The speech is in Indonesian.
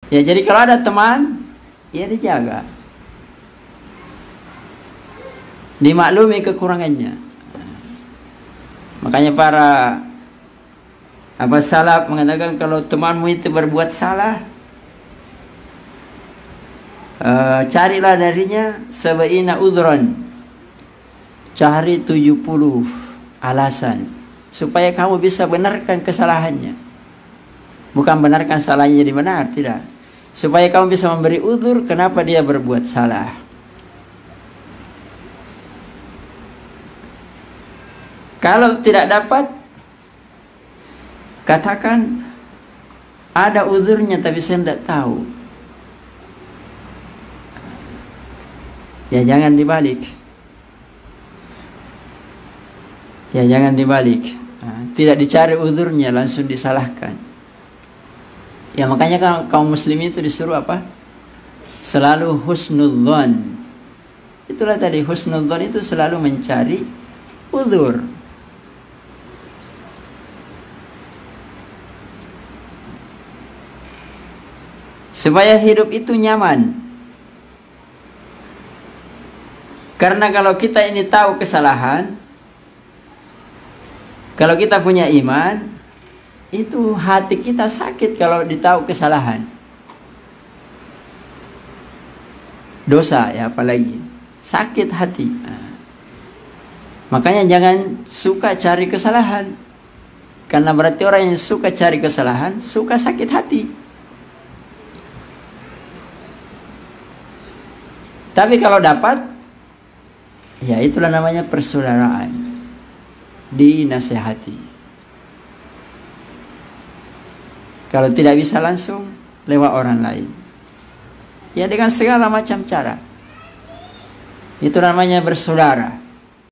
Ya jadi kalau ada teman, ya dijaga, dimaklumi kekurangannya. Makanya para salaf mengatakan kalau temanmu itu berbuat salah, carilah darinya sabaina udhran, cari 70 alasan supaya kamu bisa benarkan kesalahannya. Bukan benarkan salahnya jadi benar, tidak. Supaya kamu bisa memberi udzur kenapa dia berbuat salah. Kalau tidak dapat, katakan ada uzurnya tapi saya tidak tahu. Ya jangan dibalik. Ya jangan dibalik. Tidak dicari uzurnya, langsung disalahkan. Ya makanya kaum muslim itu disuruh apa? Selalu husnudzon. Itulah tadi, husnudzon itu selalu mencari uzur. Supaya hidup itu nyaman. Karena kalau kita ini tahu kesalahan, kalau kita punya iman, itu hati kita sakit kalau ditahu kesalahan. Dosa ya apalagi, sakit hati. Makanya jangan suka cari kesalahan. Karena berarti orang yang suka cari kesalahan, suka sakit hati. Tapi kalau dapat, ya itulah namanya persaudaraan. Dinasehati. Kalau tidak bisa langsung, lewat orang lain. Ya dengan segala macam cara. Itu namanya bersaudara.